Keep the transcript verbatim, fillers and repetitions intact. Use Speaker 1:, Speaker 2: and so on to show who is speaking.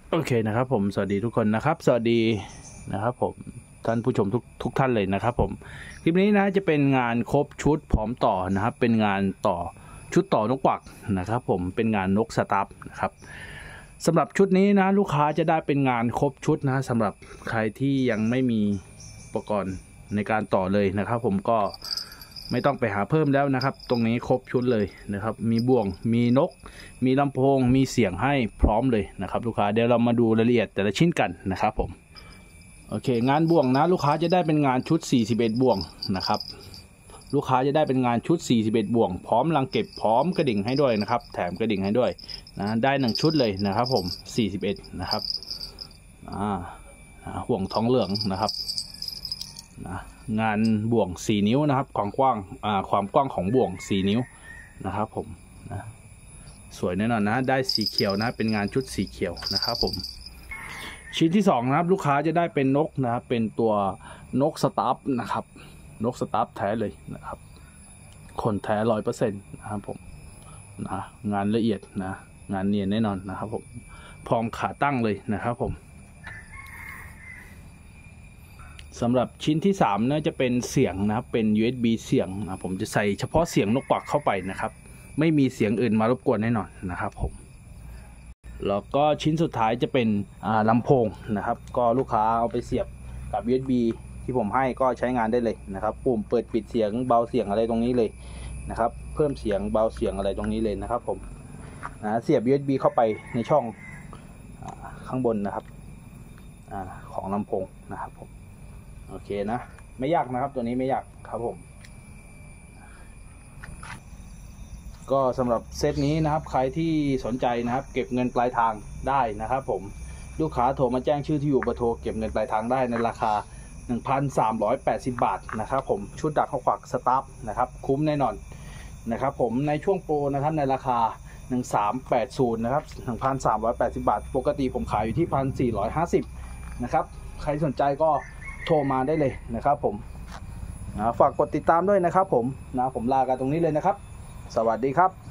Speaker 1: โอเคนะครับผมสวัสดีทุกคนนะครับสวัสดีนะครับผมท่านผู้ชมทุกทุกท่านเลยนะครับผมคลิปนี้นะจะเป็นงานครบชุดพร้อมต่อนะครับเป็นงานต่อชุดต่อนกกวักนะครับผมเป็นงานนกสตั๊ฟนะครับสำหรับชุดนี้นะลูกค้าจะได้เป็นงานครบชุดนะสำหรับใครที่ยังไม่มีอุปกรณ์ในการต่อเลยนะครับผมก็ไม่ต้องไปหาเพิ่มแล้วนะครับตรงนี้ครบชุดเลยนะครับมีบ่วงมีนกมีลำโพงมีเสียงให้พร้อมเลยนะครับลูกค้าเดี๋ยวเรามาดูรายละเอียดแต่ละชิ้นกันนะครับผมโอเคงานบ่วงนะลูกค้าจะได้เป็นงานชุดสี่สิบเอ็ดบ่วงนะครับลูกค้าจะได้เป็นงานชุดสี่สิบเอ็ดบ่วงพร้อมรังเก็บพร้อมกระดิ่งให้ด้วยนะครับแถมกระดิ่งให้ด้วยนะได้หนึ่งชุดเลยนะครับผมสี่สิบเอ็ดนะครับอ่าห่วงทองเหลืองนะครับนะงานบ่วงสี่นิ้วนะครับความกว้างอ่าความกว้างของบ่วงสี่นิ้วนะครับผมนะสวยแน่นอนนะได้สีเขียวนะเป็นงานชุดสีเขียวนะครับผมชิ้นที่สองนะครับลูกค้าจะได้เป็นนกนะครับเป็นตัวนกสตั๊ฟนะครับนกสตั๊ฟแท้เลยนะครับคนแท้ร้อยเปอร์เซ็นต์นะครับผมนะงานละเอียดนะงานเนียนแน่นอนนะครับผมพร้อมขาตั้งเลยนะครับผมสำหรับชิ้นที่สามน่าจะเป็นเสียงนะครับเป็น ยู เอส บี เสียงนะผมจะใส่เฉพาะเสียงนกกวักเข้าไปนะครับไม่มีเสียงอื่นมารบกวนแน่นอนนะครับผมแล้วก็ชิ้นสุดท้ายจะเป็นลำโพงนะครับก็ลูกค้าเอาไปเสียบกับ ยู เอส บี ที่ผมให้ก็ใช้งานได้เลยนะครับปุ่มเปิดปิดเสียงเบาเสียงอะไรตรงนี้เลยนะครับเพิ่มเสียงเบาเสียงอะไรตรงนี้เลยนะครับผมนะเสียบ ยู เอส บี เข้าไปในช่องข้างบนนะครับของลำโพงนะครับผมโอเคนะไม่ยากนะครับตัวนี้ไม่ยากครับผมก็สำหรับเซตนี้นะครับใครที่สนใจนะครับเก็บเงินปลายทางได้นะครับผมลูกค้าโทรมาแจ้งชื่อที่อยู่เบอร์โทรเก็บเงินปลายทางได้ในราคา หนึ่งพันสามร้อยแปดสิบ บาทนะครับผมชุดดักนกกวักสตั๊ฟนะครับคุ้มแน่นอนนะครับผมในช่วงโปรนะครับในราคาหนึ่งพันสามร้อยแปดสิบนะครับ หนึ่งพันสามร้อยแปดสิบ บาทปกติผมขายอยู่ที่ หนึ่งพันสี่ร้อยห้าสิบ นะครับใครสนใจก็โทรมาได้เลยนะครับผมนะฝากกดติดตามด้วยนะครับผมนะผมลากันตรงนี้เลยนะครับสวัสดีครับ